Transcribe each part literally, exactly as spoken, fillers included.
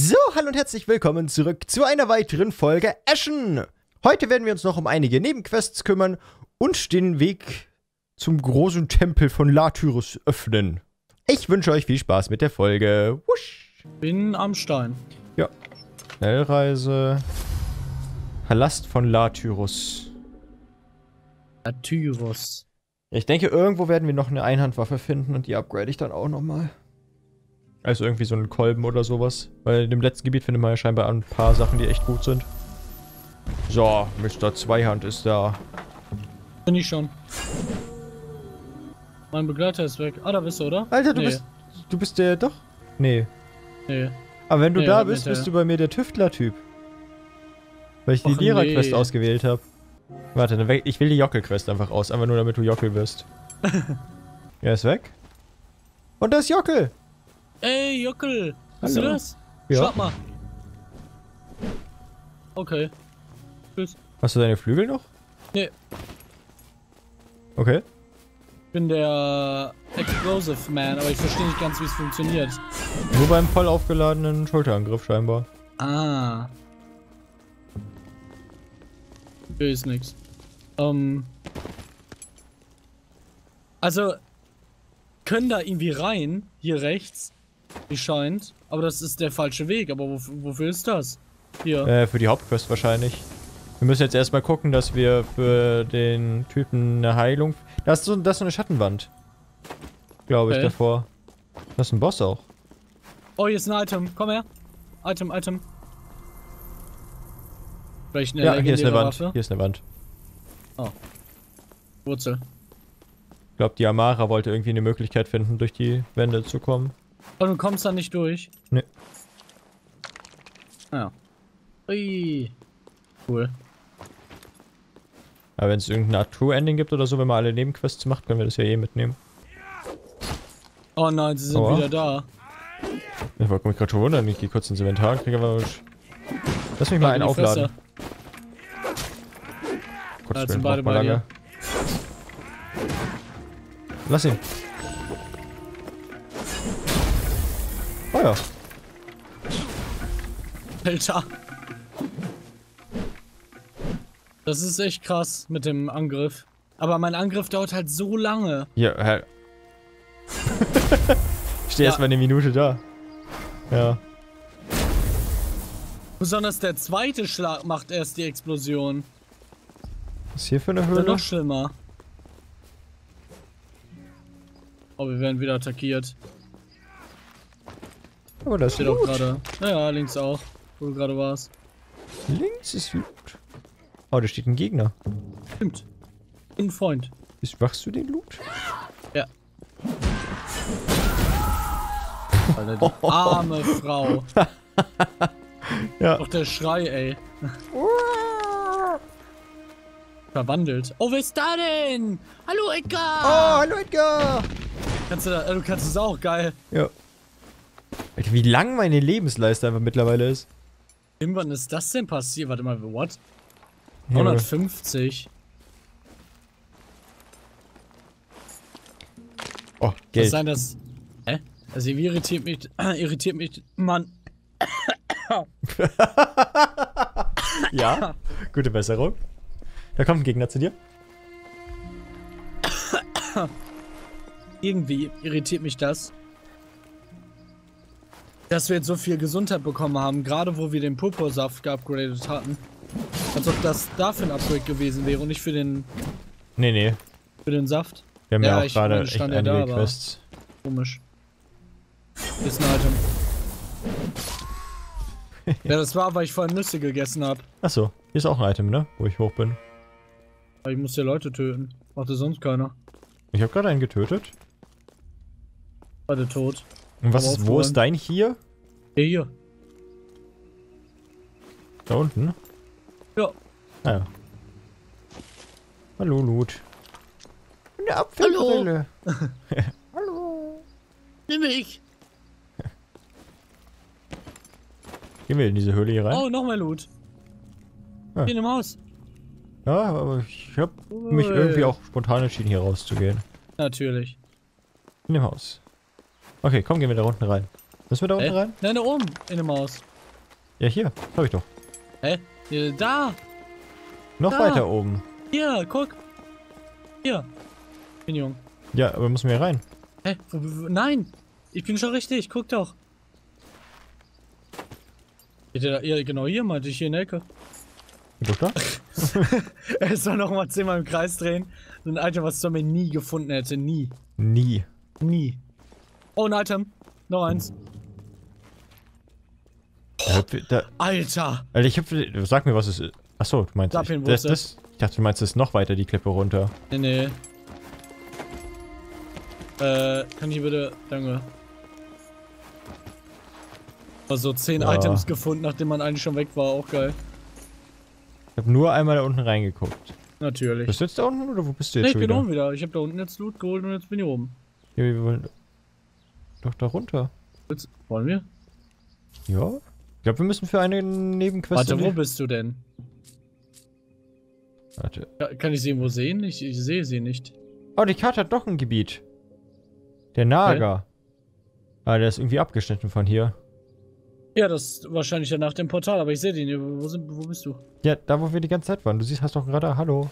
So, hallo und herzlich willkommen zurück zu einer weiteren Folge Ashen. Heute werden wir uns noch um einige Nebenquests kümmern und den Weg zum großen Tempel von Latyrus öffnen. Ich wünsche euch viel Spaß mit der Folge. Wusch. Bin am Stein. Ja. Schnellreise. Palast von Latyrus. Latyrus. Ich denke, irgendwo werden wir noch eine Einhandwaffe finden und die upgrade ich dann auch nochmal. Also irgendwie so einen Kolben oder sowas. Weil in dem letzten Gebiet findet man ja scheinbar ein paar Sachen, die echt gut sind. So, Mister Zweihand ist da. Bin ich schon. Mein Begleiter ist weg. Ah, da bist du, oder? Alter, du nee. bist... Du bist der... Doch? Nee. Nee. Aber wenn du Nee, da hat bist, mit bist der- du bei mir der Tüftler-Typ. Weil ich die Och, Lehrer-Quest nee. ausgewählt habe. Warte, dann we- ich will die Jockel-Quest einfach aus. Einfach nur, damit du Jockel wirst. Er ist weg. Und da ist Jockel! Ey, Jockel! Bist Hallo. du das? Ja. Schlag mal. Okay. Tschüss. Hast du deine Flügel noch? Nee. Okay. Ich bin der Explosive Man, aber ich verstehe nicht ganz, wie es funktioniert. Nur beim voll aufgeladenen Schulterangriff scheinbar. Ah. Hier ist nix. Ähm. Also, können da irgendwie rein, hier rechts, wie scheint, aber das ist der falsche Weg, aber wof wofür ist das? Hier. Äh, für die Hauptquest wahrscheinlich. Wir müssen jetzt erstmal gucken, dass wir für den Typen eine Heilung... Da ist so, da ist so eine Schattenwand. Glaube ich, Okay. davor. Das ist ein Boss auch. Oh, hier ist ein Item, komm her. Item, Item. Vielleicht eine Ja, hier ist eine legendäre Wand. Waffe. Hier ist eine Wand. Wurzel. Ich glaube, die Amara wollte irgendwie eine Möglichkeit finden, durch die Wände zu kommen. Oh, du kommst da nicht durch? Nee. Ja. Ui. Cool. Aber wenn es irgendein Art True-Ending gibt oder so, wenn man alle Nebenquests macht, können wir das ja eh mitnehmen. Oh nein, sie sind Aua. wieder da. Ich wollte mich gerade schon wundern, ich gehe kurz ins Inventar und kriege aber... Lass mich mal einen In die aufladen. Fresse. Gott, Ja, das sind braucht beide mal bei lange. Lass ihn. Oh ja. Alter. Das ist echt krass mit dem Angriff. Aber mein Angriff dauert halt so lange. Ja, hä? Ich stehe Ja. erstmal eine Minute da. Ja. Besonders der zweite Schlag macht erst die Explosion. Was ist hier für eine Oder Höhle? noch schlimmer. Oh, wir werden wieder attackiert. Oh, das ist Steht auch Loot. gerade. Naja, links auch. Wo du gerade warst. Links ist Loot. Oh, da steht ein Gegner. Stimmt. Ein Freund. Ist, machst du den Loot? Ja. Alter, die arme Frau. Ja. Doch der Schrei, ey. Verwandelt. Oh, wer ist da denn? Hallo, Edgar! Oh, hallo Edgar! Kannst du, da, äh, du kannst es auch, geil. Ja. Alter, wie lang meine Lebensleiste einfach mittlerweile ist. Irgendwann ist das denn passiert? Warte mal, what? Ja, hundertfünfzig. Oh, Kann Geld. sein, dass... Hä? Also, wie irritiert mich... irritiert mich... Mann. Ja, gute Besserung. Da kommt ein Gegner zu dir. Irgendwie irritiert mich das, dass wir jetzt so viel Gesundheit bekommen haben, gerade wo wir den Purpursaft geupgradet hatten. Als ob das dafür ein Upgrade gewesen wäre und nicht für den Nee, nee. für den Saft. Wir haben ja, Ja, auch ich gerade meine, echt stand ja einige da, aber- Quests. Komisch. Hier ist ein Item. Ja, das war, weil ich vorhin Nüsse gegessen habe. Achso, hier ist auch ein Item, ne? Wo ich hoch bin. Aber ich musste Leute töten. Machte sonst keiner. Ich habe gerade einen getötet. Beide tot. Und was Aber ist, wo aufgeräumt. ist dein hier? Hier, hier. Da unten? Ja. Ah ja. Hallo, Loot. Eine Apfelbrille. Hallo. Nimm mich! Gehen wir in diese Höhle hier rein? Oh, noch mehr Loot. Ah. Hier in dem Haus. Ja, aber ich habe mich Ui. irgendwie auch spontan entschieden, hier rauszugehen. Natürlich. In dem Haus. Okay, komm, gehen wir da unten rein. Müssen wir da unten Hä? rein? Nein, da oben in dem Haus. Ja, hier. Hab ich doch. Hä? Hier, da! Noch Da. weiter oben. Hier, guck! Hier! Bin jung. Ja, aber müssen wir hier rein. Hä? Wo, wo, nein! Ich bin schon richtig, guck doch! Ja, ja, genau hier meinte ich, hier in der Ecke. Guck da. Er soll noch mal zehnmal im Kreis drehen. So ein Item, was Zombie nie gefunden hätte. Nie. Nie. Nie. Oh, ein Item. Noch eins. Da, da, Alter! Alter, ich hab. Sag mir, was es ist. Achso, du meinst. Ich, das, das, ich dachte, du meinst, es ist noch weiter die Klippe runter. Nee, nee. Äh, kann ich bitte. Danke. Also zehn Ja. Items gefunden, nachdem man eigentlich schon weg war. Auch geil. Ich hab nur einmal da unten reingeguckt. Natürlich. Bist du jetzt da unten oder wo bist du jetzt Nee, ich schon bin wieder? oben wieder. Ich hab da unten jetzt Loot geholt und jetzt bin ich oben. Ja, wir wollen doch da runter. Jetzt, wollen wir? Ja. Ich glaube, wir müssen für eine Nebenquest. Warte, in die- wo bist du denn? Warte. Ja, kann ich sie irgendwo sehen? Ich, ich sehe sie nicht. Oh, die Karte hat doch ein Gebiet. Der Nager. Ah, der ist irgendwie abgeschnitten von hier. Ja, das ist wahrscheinlich ja nach dem Portal, aber ich sehe die nicht. Wo, sind, wo bist du? Ja, da wo wir die ganze Zeit waren. Du siehst, hast doch gerade. Hallo.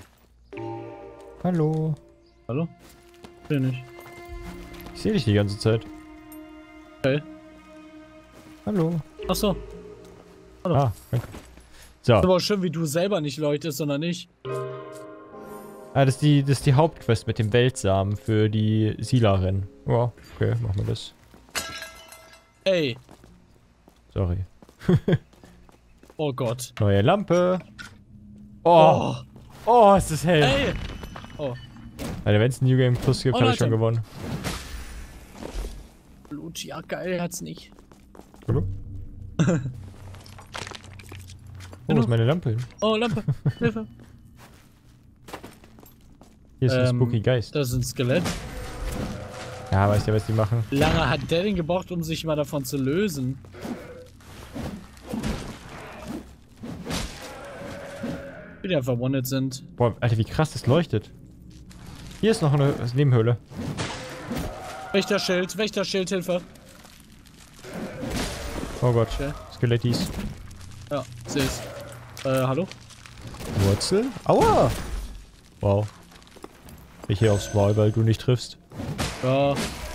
Hallo. Hallo? Sehe nicht. Ich sehe dich die ganze Zeit. Okay. Hallo. Achso. Hallo. Ah, danke. So. Ist aber auch schön, wie du selber nicht leuchtest, sondern ich. Ah, das ist die, das ist die Hauptquest mit dem Weltsamen für die Silarin. Ja, okay, machen wir das. Ey. Sorry. Oh Gott. Neue Lampe. Oh. Oh, ist das hell. Ey. Oh. Alter, wenn es ein New Game Plus gibt, Oh, habe ich schon Leute. gewonnen. Blut, ja geil, hat's nicht. Hallo? Oh, wo ist meine Lampe hin? Oh, Lampe. Hilfe. Hier ist ein Ähm, Spooky Geist. Das ist ein Skelett. Ja, weißt du, was die machen? Wie lange hat der denn gebraucht, um sich mal davon zu lösen? Wie die einfach verwundet sind. Boah, Alter, wie krass das leuchtet. Hier ist noch eine Nebenhöhle. Wächterschild, Wächterschild, Hilfe. Oh Gott, Okay. Skelettis. Ja, seh's. Äh, hallo? Wurzel? Aua! Wow. Ich hier aufs Maul, weil du nicht triffst. Ja.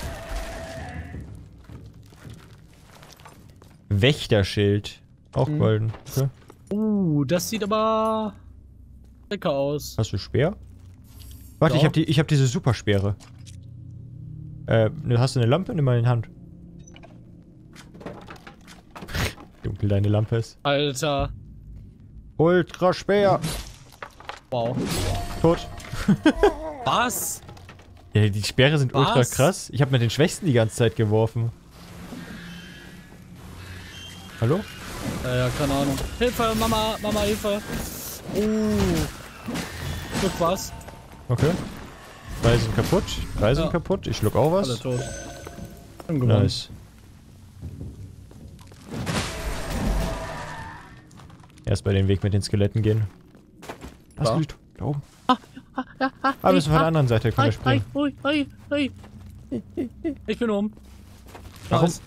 Wächterschild. Auch Mhm. golden. Okay. Uh, das sieht aber lecker aus. Hast du Speer? Warte, Ja. ich hab die, ich hab diese Superspeere. Äh, ne, hast du eine Lampe? Nimm mal in die Hand. Dunkel deine Lampe ist. Alter. Ultraspeer! Wow. Tot. Was? Ja, die Speere sind Was? ultra krass. Ich habe mit den Schwächsten die ganze Zeit geworfen. Hallo? Äh, ja, keine Ahnung. Hilfe, Mama, Mama, Hilfe. Uh. Guck was. Okay. Drei sind kaputt. Drei sind Ja. kaputt. Ich schluck auch Alle was. tot. Schon gewonnen. Nice. Erst bei den Weg mit den Skeletten gehen. Was Ja. liegt da oben? Ah, müssen wir von der anderen Seite können wir springen. Hui, hui, hui. Ich bin oben. Warum? Nice.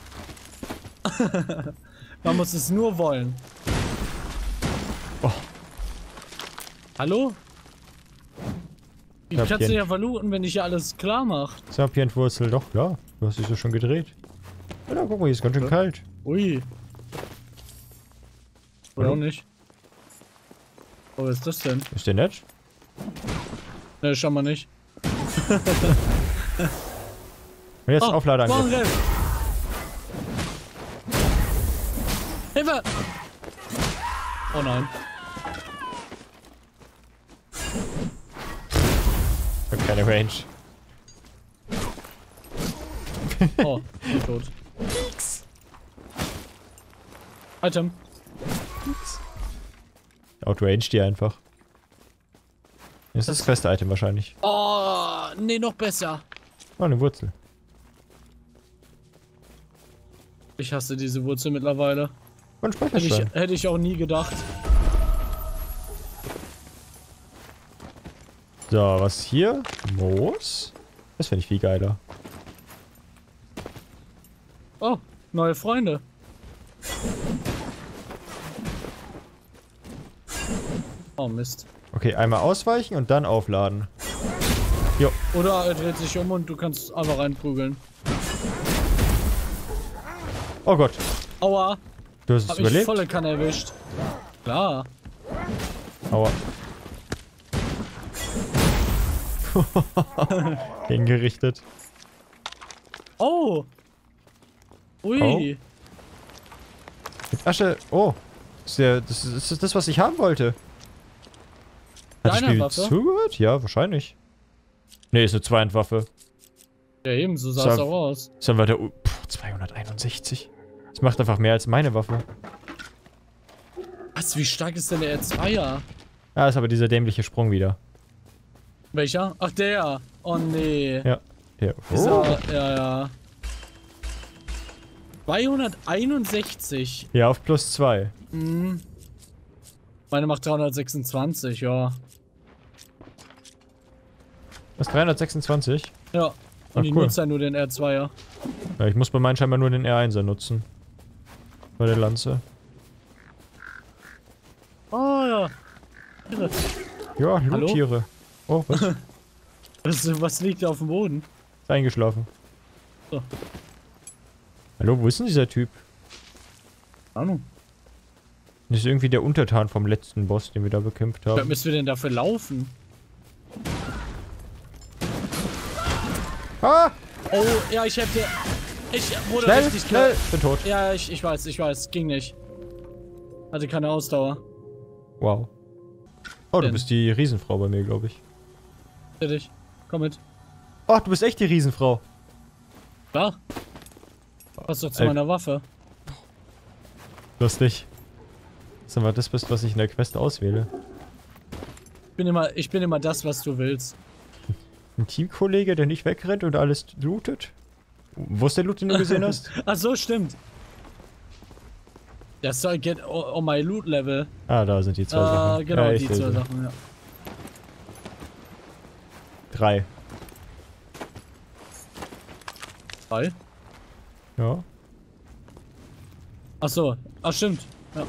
Man muss es nur wollen. Oh. Hallo? Ich hab kann hier es ja verlooten, wenn ich hier alles klar mache. Sapientwurzel, doch klar. Du hast dich so schon gedreht. Ja, guck mal, hier ist ganz schön Ja. kalt. Ui. Oder Hallo? auch nicht. Oh, was ist das denn? Ist der nett? Ne, schau mal nicht. Und jetzt Oh, Aufladeangriff. Angriff. Hilfe! Oh nein. Ich hab keine Range. Oh, ich bin tot. Item. Outrange die einfach. Das ist das Quest-Item wahrscheinlich. Oh, nee, noch besser. Oh, eine Wurzel. Ich hasse diese Wurzel mittlerweile. Und Hätte ich, Speicherstein. hätte ich auch nie gedacht. So, was hier? Moos? Das finde ich viel geiler. Oh, neue Freunde. Oh Mist. Okay, einmal ausweichen und dann aufladen. Jo. Oder er dreht sich um und du kannst einfach reinprügeln. Oh Gott. Aua. Du hast es Hab überlebt? ich volle Kanne erwischt. Klar. Aua. Hingerichtet. Oh. Ui. Oh. Mit Asche. Oh. Das ist, der, das, ist, das ist das, was ich haben wollte. Hat das Deiner Spiel Waffe? zugehört? Ja, wahrscheinlich. Ne, ist eine Zweihandwaffe. Ja, eben, so sah es So. auch aus. Ist dann weiter. Puh, zweihunderteinundsechzig. Das macht einfach mehr als meine Waffe. Was, wie stark ist denn der R zweier? Ah, ist aber dieser dämliche Sprung wieder. Welcher? Ach, der. Oh, nee. Ja. Der. Oh. Dieser, ja, ja. zweihunderteinundsechzig. Ja, auf plus zwei. Mhm. Meine macht dreihundertsechsundzwanzig, ja. Was, dreihundertsechsundzwanzig? Ja. Und Ach, ich cool. nutze ja nur den R zweier. Ja, ich muss bei meinen scheinbar nur den R einser nutzen. Bei der Lanze. Oh, ja. Irre. Ja, Hallo? Loottiere. Oh, was? Ist Was, was liegt da auf dem Boden? eingeschlafen. So. Hallo, wo ist denn dieser Typ? Keine Ahnung. Das ist irgendwie der Untertan vom letzten Boss, den wir da bekämpft Was haben. müssen wir denn dafür laufen? Ah! Oh, ja, ich hab dir... Ich wurde Schnell, richtig schnell! klar. Bin tot. Ja, ich, ich weiß, ich weiß. Ging nicht. Hatte keine Ausdauer. Wow. Oh, du Denn? bist die Riesenfrau bei mir, glaube ich. Bitte dich. Komm mit. Ach, du bist echt die Riesenfrau. Klar. Passt doch zu Ey. meiner Waffe. Lustig. Sag mal, das bist, was ich in der Quest auswähle. Ich bin immer, ich bin immer das, was du willst. Ein Teamkollege, der nicht wegrennt und alles lootet? Wo ist der Loot, den du gesehen hast? Ach so, stimmt. Das soll get on my loot level. Ah, da sind die zwei Äh, Sachen. genau, ja, ich die sehe zwei sie. Sachen, ja. Drei. Zwei? Ja. Ach so. Ach, stimmt. Ja.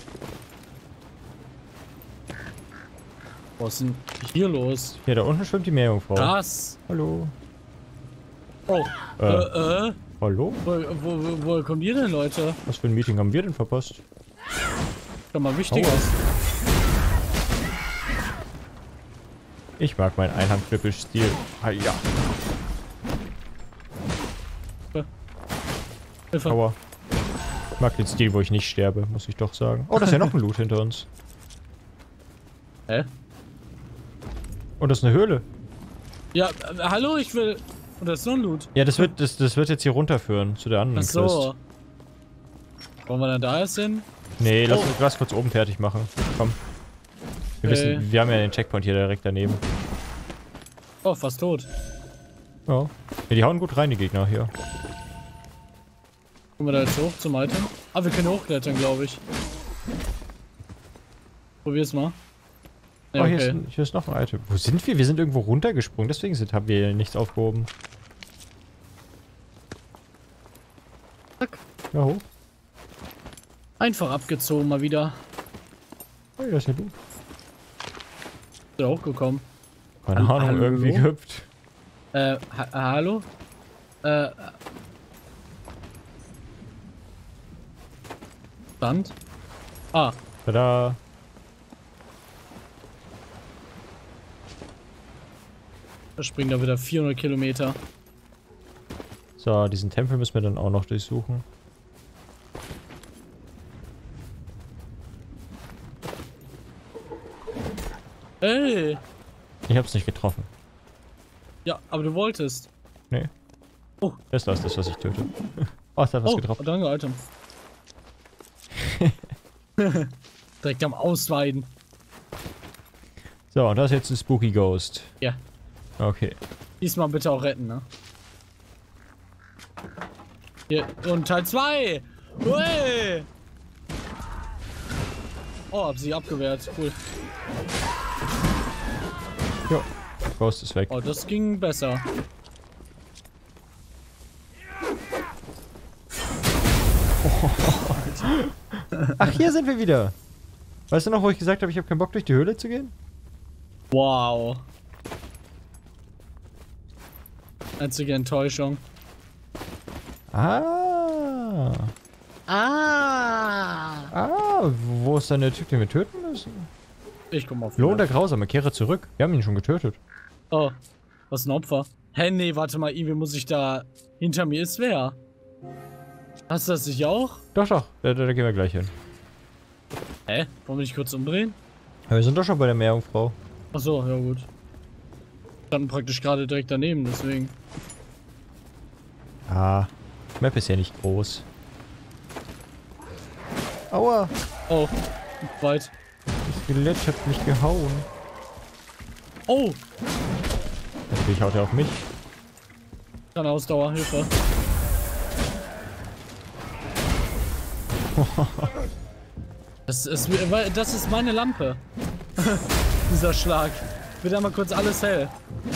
Was ist denn hier los? Hier, da unten schwimmt die Meerjungfrau. Krass. Hallo. Oh. Äh. Äh, äh. Hallo? Wo, wo, wo, woher kommen die denn, Leute? Was für ein Meeting haben wir denn verpasst? Schon mal Wichtiges. Ich mag meinen Einhandknüppelstil. Ah, ja. Hilfe. Aua. Ich mag den Stil, wo ich nicht sterbe, muss ich doch sagen. Oh, da ist ja noch ein Loot hinter uns. Hä? Oh, das ist eine Höhle. Ja, äh, hallo, ich will... Und das ist noch ein Loot. Ja, das wird, das, das wird jetzt hier runterführen, zu der anderen Ach so. Quest. Wollen wir dann da erst hin? Nee, lass Oh. uns lass kurz oben fertig machen. Komm. Wir Okay. wissen, wir haben ja den Checkpoint hier direkt daneben. Oh, fast tot. Ja. Ja, die hauen gut rein, die Gegner hier. Kommen wir da jetzt hoch zum Item? Ah, wir können hochklettern, glaube ich. Probier's mal. Ja, Oh, hier, okay. ist, hier ist noch ein Item. Wo sind wir? Wir sind irgendwo runtergesprungen, deswegen sind, haben wir nichts aufgehoben. Zack. Ja, hoch. Einfach abgezogen mal wieder. Oh, da ist ja du. Ist da hochgekommen. Keine Hallo? Ahnung, irgendwie gehüpft. Äh, ha hallo? Äh. Stand? Ah, Tada. da springen da wieder vierhundert Kilometer. So, diesen Tempel müssen wir dann auch noch durchsuchen. Ey! Ich hab's nicht getroffen. Ja, aber du wolltest. Nee. Oh. Das ist das, was ich töte. Oh, da hat was Oh, getroffen. danke, Item. Direkt am Ausweiden. So, und das ist jetzt ein Spooky Ghost. Ja. Okay. Diesmal bitte auch retten, ne? Hier, und Teil zwei! Ui! Oh, hab sie abgewehrt. Cool. Jo. Ghost ist weg. Oh, das ging besser. Ach, hier sind wir wieder. Weißt du noch, wo ich gesagt habe, ich habe keinen Bock durch die Höhle zu gehen? Wow. Einzige Enttäuschung. Ah. Ah. Ah, wo ist denn der Typ, den wir töten müssen? Ich komm auf. Lohn der Grausame, kehre zurück. Wir haben ihn schon getötet. Oh, was ein Opfer. Hä, nee, warte mal, irgendwie muss ich da... Hinter mir ist wer? Hast du das nicht auch? Doch, doch, da, da, da gehen wir gleich hin. Hä? Wollen wir dich kurz umdrehen? Ja, wir sind doch schon bei der Meerjungfrau. Achso, ja gut. Standen praktisch gerade direkt daneben, deswegen. Ah, die Map ist ja nicht groß. Aua, Oh, weit. das Skelett hat mich gehauen. Oh, Natürlich haut er auf mich. keine Ausdauer, Hilfe. Das ist, das ist meine Lampe. Dieser Schlag. Wird einmal kurz alles hell.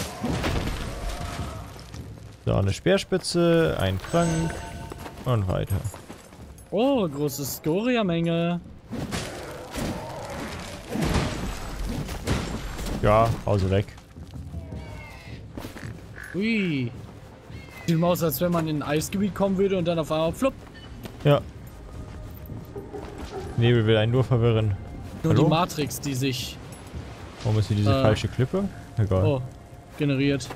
So, eine Speerspitze, ein Trank und weiter. Oh, große Skoria-Menge. Ja, Hause weg. Ui. Sieht mal aus, als wenn man in ein Eisgebiet kommen würde und dann auf einmal flupp. Ja. Nebel will einen nur verwirren. Nur Hallo? die Matrix, die sich Warum ist hier diese Äh. falsche Klippe? Egal. oh, generiert.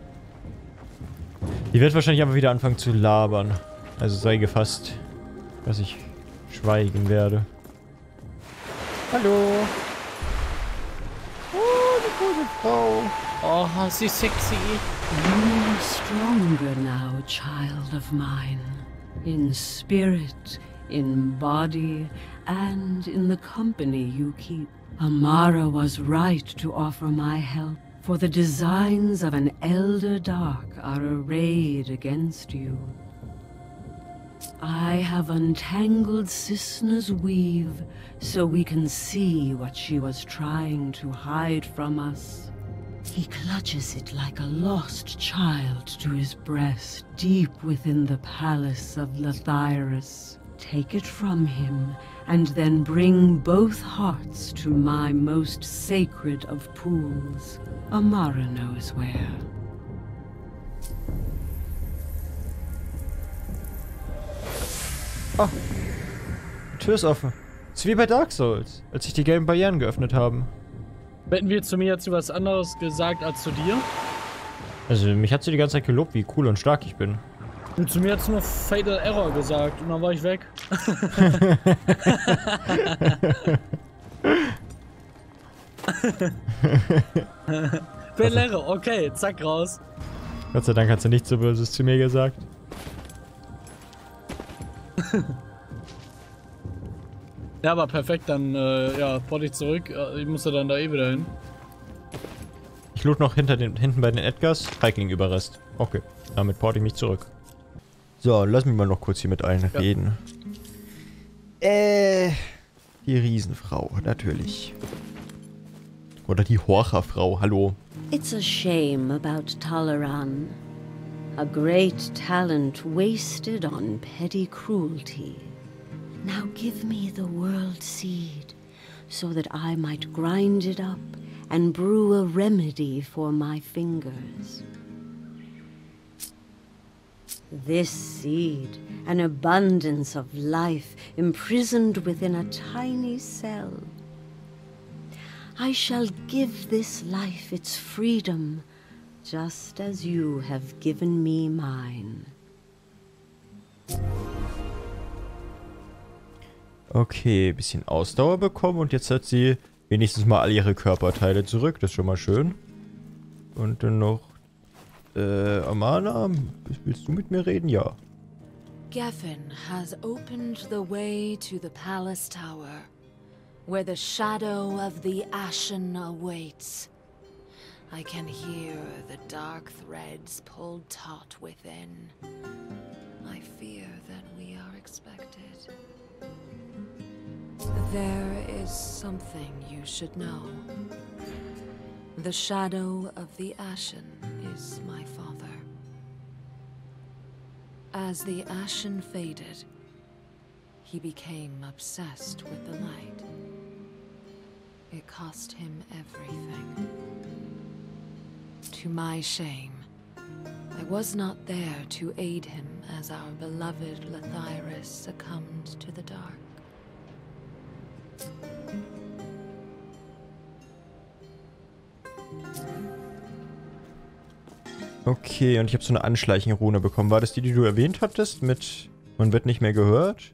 Die wird wahrscheinlich einfach wieder anfangen zu labern. Also sei gefasst, dass ich schweigen werde. Hallo. Oh, die gute Frau. Oh, sie ist sexy. You are stronger now, child of mine. In spirit, in body, and in the company you keep. Amara was right to offer my help, for the designs of an Elder Dark are arrayed against you. I have untangled Cisna's weave, so we can see what she was trying to hide from us. He clutches it like a lost child to his breast, deep within the palace of Lathyrus. Take it from him, and then bring both hearts to my most sacred of pools. Amara knows where. Oh. Die Tür ist offen. Ist wie bei Dark Souls, als sich die gelben Barrieren geöffnet haben. Hätten wir zu mir jetzt was anderes gesagt als zu dir? Also, mich hat sie die ganze Zeit gelobt, wie cool und stark ich bin. Und zu mir hat nur Fatal Error gesagt und dann war ich weg. Fatal Error, okay, zack, raus. Gott sei Dank hat sie nichts so Böses zu mir gesagt. Ja, aber perfekt, dann, äh, ja, porte ich zurück. Ich muss ja dann da eh wieder hin. Ich loot noch hinter den, hinten bei den Edgars. Feigling-Überrest. Okay, damit porte ich mich zurück. So, lass mich mal noch kurz hier mit allen Ja. reden. Äh, die Riesenfrau, natürlich. Oder die Horcherfrau, hallo. It's a shame about Talaran. A great talent wasted on petty cruelty. Now give me the world seed, so that I might grind it up and brew a remedy for my fingers. This seed, an abundance of life imprisoned within a tiny cell. I shall give this life its freedom, just as you have given me mine. Okay, bisschen Ausdauer bekommen und jetzt hat sie wenigstens mal all ihre Körperteile zurück. Das ist schon mal schön. Und dann noch, äh, Amana, willst du mit mir reden? Ja. Geffen has opened the way to the palace tower, where the shadow of the Ashen awaits. I can hear the dark threads pulled taut within. I fear that we are expected. There is something you should know. The shadow of the Ashen is my father. As the Ashen faded, he became obsessed with the light. It cost him everything. to my shame. I was not there to aid him as our beloved Lathyrus succumbed to the dark. Okay, und ich habe so eine Anschleichenrune bekommen. War das die, die du erwähnt hattest? Mit man wird nicht mehr gehört?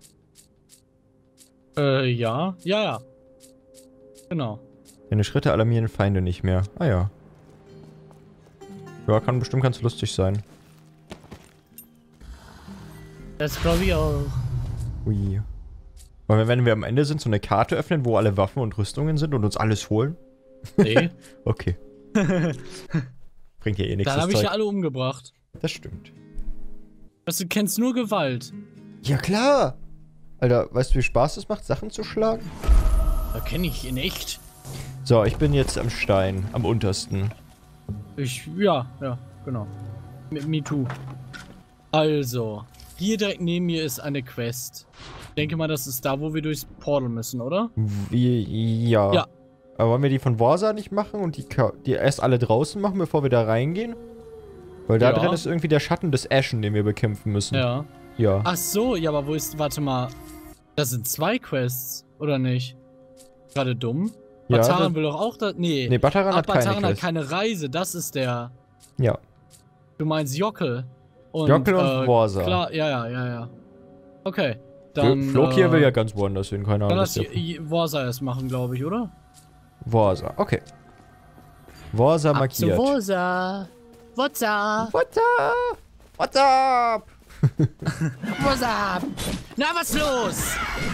Äh, ja. Ja, ja. Genau. Deine Schritte alarmieren Feinde nicht mehr. Ah ja. Ja, kann bestimmt ganz lustig sein. Das glaube ich auch. Ui. Wollen wir, wenn wir am Ende sind, so eine Karte öffnen, wo alle Waffen und Rüstungen sind und uns alles holen? Nee. Okay. Bringt ja eh nichts. Dann habe ich Zeug. ja alle umgebracht. Das stimmt. Du kennst nur Gewalt. Ja klar! Alter, weißt du, wie Spaß es macht, Sachen zu schlagen? Da kenne ich ihn echt. So, ich bin jetzt am Stein, am untersten. Ich, ja, ja, genau. Me, me too. Also, hier direkt neben mir ist eine Quest. Ich denke mal, das ist da, wo wir durchs Portal müssen, oder? Wie, ja. Ja. Aber wollen wir die von Warsa nicht machen und die, die erst alle draußen machen, bevor wir da reingehen? Weil da Ja. drin ist irgendwie der Schatten des Ashen, den wir bekämpfen müssen. Ja. Ja. Ach so, ja, aber wo ist, warte mal. Das sind zwei Quests, oder nicht? Gerade dumm. Ja, Bataran da- will doch auch da, nee. Nee, Bataran Ach, hat keine Bataran hat Quest. keine Reise, das ist der. Ja. Du meinst Jockel. Und, Jockel und äh, Warsa. Klar, ja, ja, ja, ja. Okay. Dann. Floki äh, will ja ganz woanders hin, keine Dann Ahnung. lass was der- die Warsa erst machen, glaube ich, oder? Warsa, okay. Warsa markiert. Warsa. What's up? What's up? What's up? What's up? Na, was los?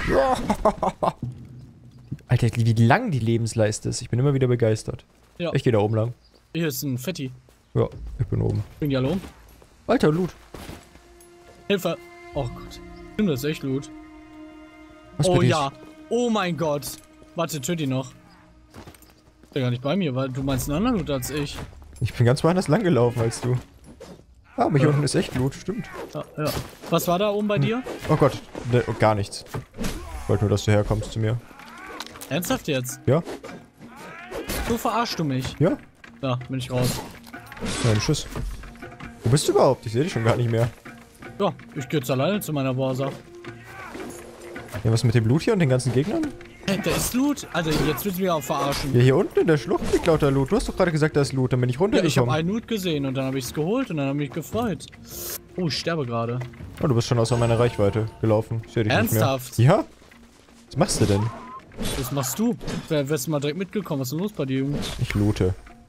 Alter, wie lang die Lebensleiste ist. Ich bin immer wieder begeistert. Ja. Ich gehe da oben lang. Hier ist ein Fetti. Ja, ich bin oben. Bin ja Lohm. Alter, Loot. Hilfe. Oh Gott. Stimmt, das ist echt Loot. Was Oh bin ich? ja. Oh mein Gott. Warte, töte ihn noch. Ist ja gar nicht bei mir, weil du meinst einen anderen Loot als ich. Ich bin ganz woanders lang gelaufen als du. Ah, aber hier unten ist echt Loot, stimmt. Ja, ja. Was war da oben bei dir? Oh Gott, ne, oh, gar nichts. Ich wollte nur, dass du herkommst zu mir. Ernsthaft jetzt? Ja? So verarschst du mich. Ja? Da, bin ich raus. Nein, tschüss. Wo bist du überhaupt? Ich sehe dich schon gar nicht mehr. Ja, ich gehe jetzt alleine zu meiner Warsa. Ja, was mit dem Loot hier und den ganzen Gegnern? Hey, da ist Loot. Also, jetzt willst du mich auch verarschen. Ja, hier unten in der Schlucht liegt lauter Loot. Du hast doch gerade gesagt, da ist Loot. Dann bin ich Ja, ich habe runtergekommen. einen Loot gesehen und dann habe ich es geholt und dann habe ich mich gefreut. Oh, ich sterbe gerade. Oh, du bist schon außer meiner Reichweite gelaufen. Ich sehe dich Ernsthaft? nicht mehr. Ja? Was machst du denn? Was machst du? Wer wärst du mal direkt mitgekommen? Was ist denn los bei dir, Junge? Ich loote.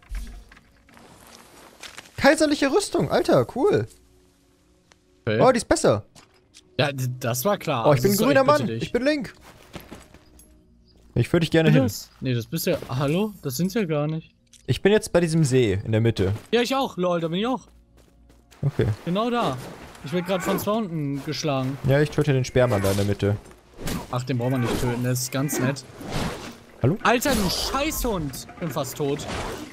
Kaiserliche Rüstung, Alter, cool. Okay. Oh, die ist besser. Ja, d- das war klar. Oh, ich Also, bin ein so, grüner bitte Mann. dich. Ich bin Link. Ich führe dich gerne hin. Das? Nee, das bist ja. Ah, hallo? Das sind's ja gar nicht. Ich bin jetzt bei diesem See in der Mitte. Ja, ich auch, lol, da bin ich auch. Okay. Genau da. Ich werde gerade von zwei unten geschlagen. Ja, ich töte den Sperrmann da in der Mitte. Ach, den braucht man nicht töten, der ist ganz nett. Hallo? Alter, du Scheißhund! Bin fast tot.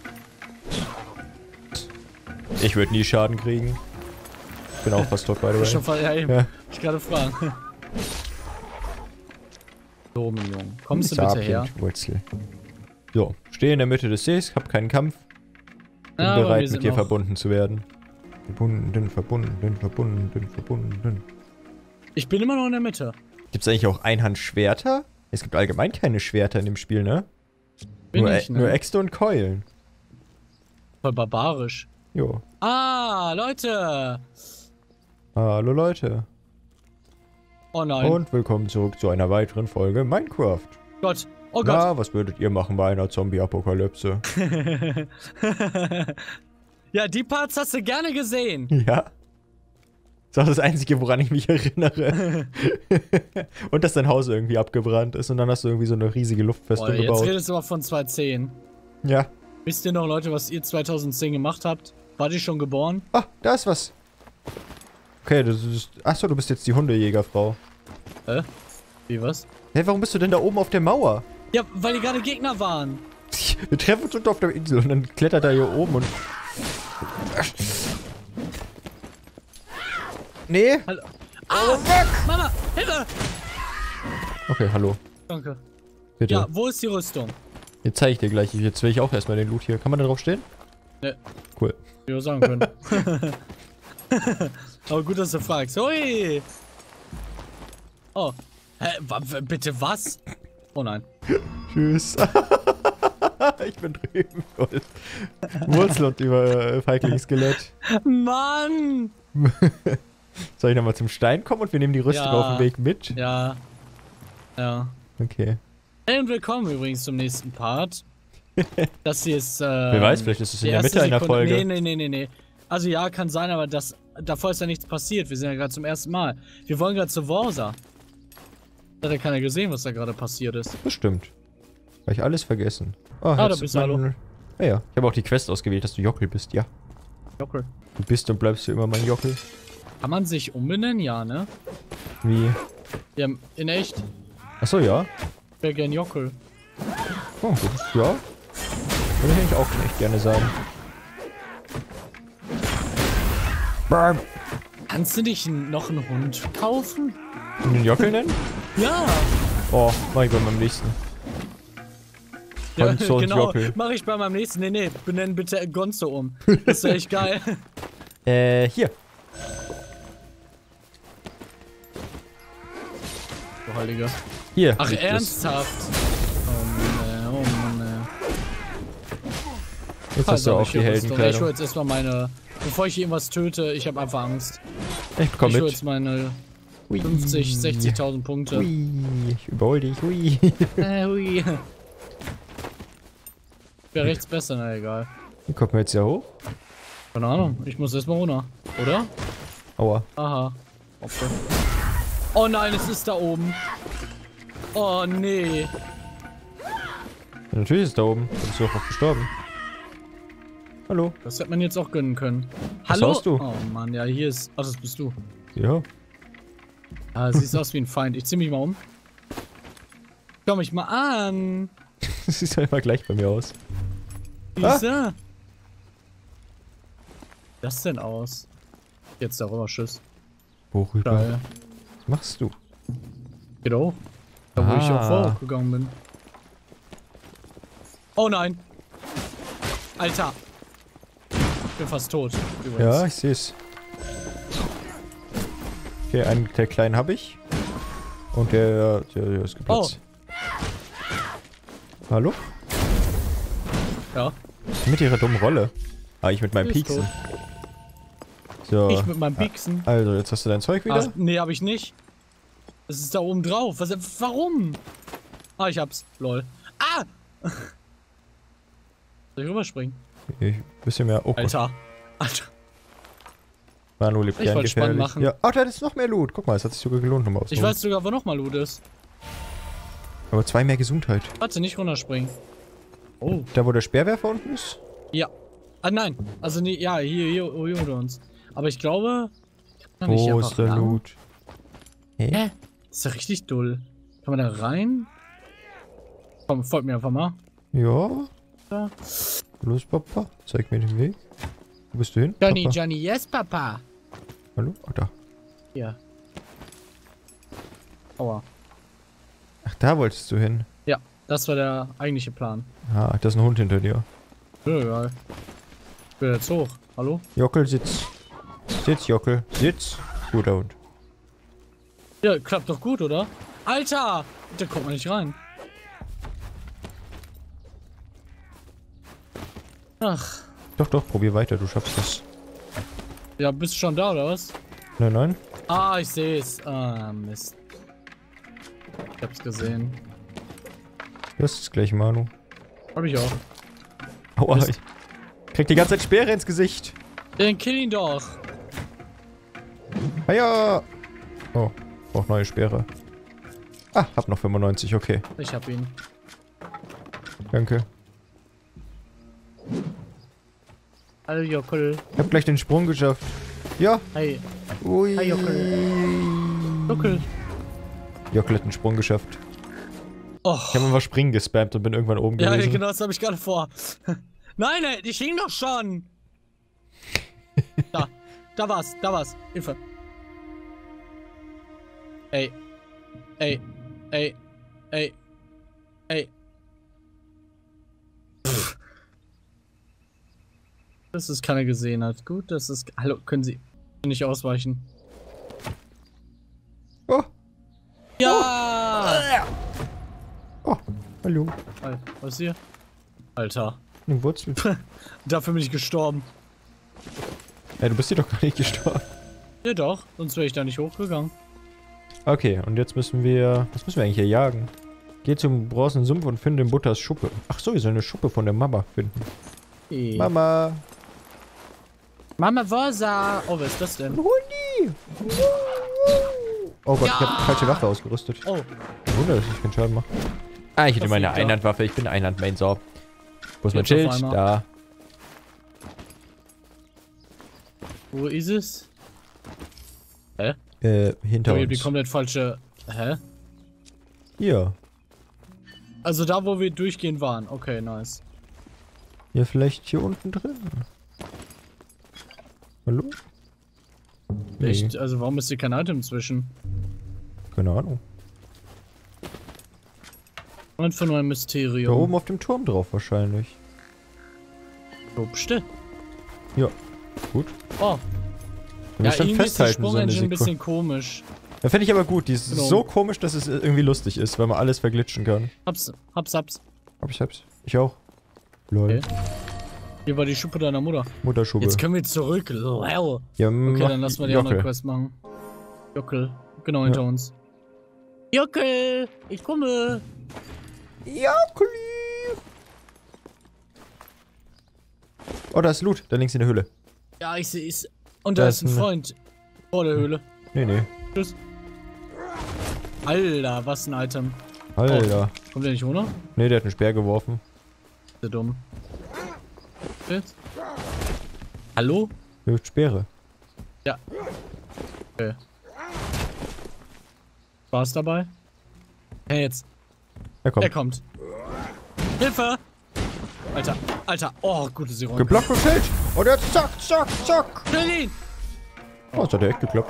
Ich würde nie Schaden kriegen. Ich bin auch fast tot, by the Ich way. schon voll, ja, eben. Ja. Ich gerade fragen. So, mein Junge. Kommst du bitte Sapient, her? Wurzel. So, stehe in der Mitte des Sees, hab keinen Kampf. Bin Ja, aber wir bereit, sind mit dir noch- verbunden zu werden. Verbunden, verbunden, verbunden, verbunden. Ich bin immer noch in der Mitte. Gibt's eigentlich auch Einhandschwerter? Es gibt allgemein keine Schwerter in dem Spiel, ne? Bin nur, ich, ne? nur Äxte und Keulen. Voll barbarisch. Jo. Ah, Leute! Hallo Leute. Oh nein. Und willkommen zurück zu einer weiteren Folge Minecraft. Gott. Oh Gott. Na, was würdet ihr machen bei einer Zombie-Apokalypse? Ja, die Parts hast du gerne gesehen. Ja. Das ist auch das Einzige, woran ich mich erinnere. Und dass dein Haus irgendwie abgebrannt ist und dann hast du irgendwie so eine riesige Luftfestung Boah, jetzt gebaut. redest du aber von zweitausendzehn. Ja. Wisst ihr noch, Leute, was ihr zweitausendzehn gemacht habt? Wart ihr schon geboren? Ah, da ist was. Okay, das ist... Achso, du bist jetzt die Hundejägerfrau. Hä? Wie, was? Hä, warum bist du denn da oben auf der Mauer? Ja, weil die gerade Gegner waren. Wir treffen uns unten auf der Insel und dann klettert er hier oben und... Nee. Hallo. Ah, Mama, Hilfe! Okay, hallo. Danke. Bitte. Ja, wo ist die Rüstung? Jetzt zeige ich dir gleich. Jetzt will ich auch erstmal den Loot hier. Kann man da drauf stehen? Ne. Cool. Ich sagen können. Aber gut, dass du fragst. Hui! Oh. Hä, wa bitte was? Oh nein. Tschüss. Ich bin drüben. Wurzel und über äh, Feigling-Skelett. Mann! Soll ich nochmal zum Stein kommen und wir nehmen die Rüstung Ja. auf dem Weg mit? Ja. Ja. Okay. Hey und willkommen übrigens zum nächsten Part. Das hier ist, äh... Wer weiß, vielleicht ist es in der Mitte einer Sekunde. Folge. Nee, nee, nee, nee, nee. Also ja, kann sein, aber das... Davor ist ja nichts passiert. Wir sind ja gerade zum ersten Mal. Wir wollen gerade zu Vorsa. Da hat ja keiner gesehen, was da gerade passiert ist. Das stimmt. Habe ich alles vergessen. Oh, Ah, da jetzt bist du, mein- hallo. Ja, ja. Ich habe auch die Quest ausgewählt, dass du Jockel bist, ja. Okay. Du bist und bleibst du immer mein Jockel. Kann man sich umbenennen? Ja, ne? Wie? Ja, in echt. Achso, ja. Wäre gern Jockel. Oh, gut. Ja. Würde ich eigentlich auch echt gerne sagen. Bam. Kannst du dich n- noch einen Hund kaufen? Und den Jockel nennen? Ja! Oh, mach ich bei meinem nächsten. Ja, Gonzo und genau. Jockel. Mach ich bei meinem nächsten. Nee, nee, benenn bitte Gonzo um. Das ist echt geil. Äh, hier. Du Heiliger. Hier. Ach, liegt es. ernsthaft? Oh Mann, ey, oh Mann, ey. Jetzt hast du Also, auch ich die hol jetzt doch- Ich hol Heldenkleidung. jetzt erstmal meine... Bevor ich irgendwas töte, ich habe einfach Angst. Ich komm ich hol mit. jetzt meine Hui. fünfzig, sechzigtausend Punkte. Hui. Ich überhol dich. Hui. Äh, hui. Wäre rechts besser, na egal. Wie kommt man jetzt hier hoch? Keine Ahnung, ich muss erstmal runter. Oder? Aua. Aha. Okay. Oh nein, es ist da oben. Oh nee. Ja, natürlich ist es da oben. Da bist du auch noch gestorben. Hallo. Das hätte man jetzt auch gönnen können. Was Hallo? hast du? Oh Mann, ja, hier ist... Ach, das bist du. Ja. Ah, siehst aus wie ein Feind. Ich zieh mich mal um. Komm mich mal an. Das sieht doch immer gleich bei mir aus. Wie Ah. ist er? Was ist denn aus? Jetzt darüber, Schiss. Hoch rüber. Geil. Was machst du? Geht hoch. Da, wo ich auch Ah. vorgegangen bin. Oh nein. Alter. Ich bin fast tot. Übrigens. Ja, ich seh's. Okay, einen der kleinen habe ich. Und der, der, der ist geplatzt. Hallo? Ja. Mit ihrer dummen Rolle. Ah, ich mit meinem Ist Pieksen. tot. So. Ich mit meinem Pieksen. Also, jetzt hast du dein Zeug wieder. Ach, nee, hab ich nicht. Das ist da oben drauf. Was, warum? Ah, ich hab's. Lol. Ah! Soll ich rüberspringen? Ich, bisschen mehr. Oh Gott. Alter. Alter. Manu lebt Ich gern wollte spannend gefährlich. machen. Ja. Oh, da ist noch mehr Loot. Guck mal, es hat sich sogar gelohnt, nochmal Ich auszuholen. weiß sogar, wo nochmal Loot ist. Aber zwei mehr Gesundheit. Warte, nicht runterspringen. Oh. Da, wo der Speerwerfer unten ist? Ja. Ah, nein. Also, nee, ja, hier, hier, hier unter uns. Aber ich glaube... Kann man nicht Wo einfach ist der lang? Loot? Hä? Hä? Das ist ja richtig dull. Kann man da rein? Komm, folgt mir einfach mal. Ja. Da. Los, Papa. Zeig mir den Weg. Wo bist du hin? Johnny, Papa? Johnny, yes, Papa. Hallo? Ach, da. Hier. Aua. Ach, da wolltest du hin. Ja, das war der eigentliche Plan. Ah, da ist ein Hund hinter dir. Ja, egal. Ich will jetzt hoch. Hallo? Jockel, sitz. Sitz, Jockel. Sitz. Guter Hund. Ja, klappt doch gut, oder? Alter! Da kommt man nicht rein. Ach. Doch, doch, probier weiter, du schaffst das. Ja, bist du schon da, oder was? Nein, nein. Ah, ich sehe es. Ah, Mist. Ich hab's gesehen. Das ist gleich Manu. Hab ich auch. Aua, Mist. ich krieg die ganze Zeit Speere ins Gesicht. Den kill ihn doch. Hiya! Oh, brauch neue Speere. Ah, hab noch fünfundneunzig, okay. Ich hab ihn. Danke. Hallo, Jockel. Ich hab gleich den Sprung geschafft. Ja. Hi. Ui. Hi, Jockel. Jockel hat den Sprung geschafft. Oh. Ich habe einfach springen gespammt und bin irgendwann oben Ja, gewesen. genau, das habe ich gerade vor. Nein, ey, ich hing doch schon. Da, da war's, da war's. Hilfe. Ey. Ey. Ey. Ey. Ey. Pff. Dass es keiner gesehen hat. Gut, das ist... Hallo, können Sie nicht ausweichen? Oh. Ja! Oh, hallo. Alter, was ist hier? Alter. Eine Wurzel. Dafür bin ich gestorben. Ja, du bist hier doch gar nicht gestorben. Ja doch, sonst wäre ich da nicht hochgegangen. Okay, und jetzt müssen wir... Was müssen wir eigentlich hier jagen? Geh zum bronzenen Sumpf und finde Butters Schuppe. Ach so, wir sollen eine Schuppe von der Mama finden. Hey. Mama! Mama Vosa! Oh, was ist das denn? Hundi! Oh Gott, Ja! ich habe die falsche Waffe ausgerüstet. Oh, Wunder, dass ich keinen Schaden mache. Ah, ich hätte Das meine liegt da. Einhandwaffe. Ich bin Einhand-Main. So. Wo ist mein Jetzt auf Schild? einmal. Da. wo ist es? Hä? Äh, hinter Ich hab die uns. komplett falsche... Hä? Hier. Also da, wo wir durchgehen waren. Okay, nice. Ja, vielleicht hier unten drin. Hallo? Nee, Echt? Also warum ist hier kein Item zwischen? keine Ahnung. Einfach nur ein Da Mysterium. oben auf dem Turm drauf wahrscheinlich. Lobste. Ja. Gut. Oh. Wenn wir Ja, schon irgendwie ist die festhalten, so eine Sprung-Engine ein Sekunde. bisschen komisch. Ja, finde ich aber gut. Die ist Genau. so komisch, dass es irgendwie lustig ist, weil man alles verglitschen kann. Hab's, hab's, hab's. Hab ich hab's. Ich auch. Lol. Okay. Hier war die Schuppe deiner Mutter. Mutterschube. Jetzt können wir zurück. Lol. Ja, Okay, mach dann lassen wir die Jockel. andere Quest machen. Jockel. Genau hinter uns. Jockel! Ich komme! Jockeli! Oh, da ist Loot. Da links in der Höhle. Ja, ich sehe es. Und da Da ist ein ist ein- Freund. Vor der Höhle. Nee, nee. Tschüss. Alter, was ein Item. Alter. Kommt der nicht runter? Nee, der hat einen Speer geworfen. Sehr dumm. Jetzt? Hallo? Der wirft Speere. Ja. Okay. Spaß dabei? Hey, jetzt. Er kommt. Er kommt. Hilfe! Alter, Alter. Oh, gute Serum. Geblockt und Schild. Und jetzt zack, zack, zack. Kill ihn! Oh, das hat er echt geklappt.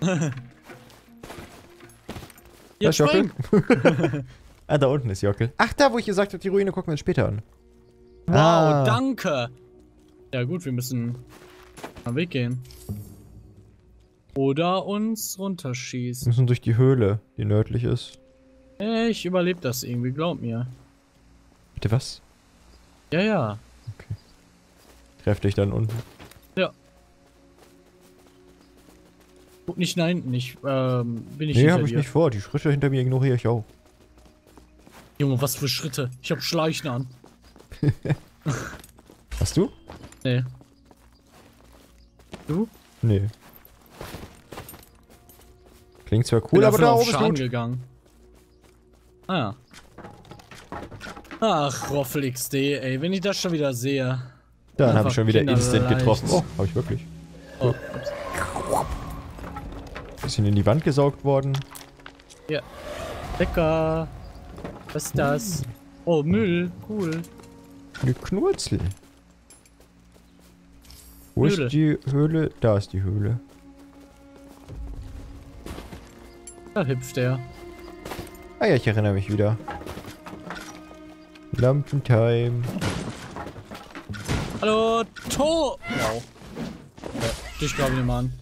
Jetzt Da ist Jockel. spring! Ah, da unten ist Jockel. Ach, da, wo ich gesagt habe, die Ruine gucken wir uns später an. Wow, Ah. danke! Ja gut, wir müssen am Weg gehen. Oder uns Wir runterschießen. müssen durch die Höhle, die nördlich ist. Ich überlebe das irgendwie, glaub mir. Bitte was? Ja, ja. Treff dich dann unten. Guck nicht nach hinten, ich ähm, bin ich Nee, hinter hab ich dir. nicht vor. Die Schritte hinter mir ignoriere ich auch. Junge, was für Schritte. Ich hab Schleichen an. Hast du? Nee. Du? Nee. Klingt zwar Bin cool, aber dafür da auf oben ist Schaden Loot. gegangen. Ah ja. Ach, Roffel X D, ey, wenn ich das schon wieder sehe. Dann habe Einfach ich schon wieder instant kinderleicht. getroffen. Oh, habe ich wirklich. Oh, ups. Bisschen in die Wand gesaugt worden. Ja. Lecker. Was ist das? Oh, Müll. Cool. Eine Knurzel. Wo Höhle. ist die Höhle? Da ist die Höhle. Da hüpft er. Ah ja, ich erinnere mich wieder. Lampentime. Hallo, To! Wow. Ja, dich glaube ich nicht mal an.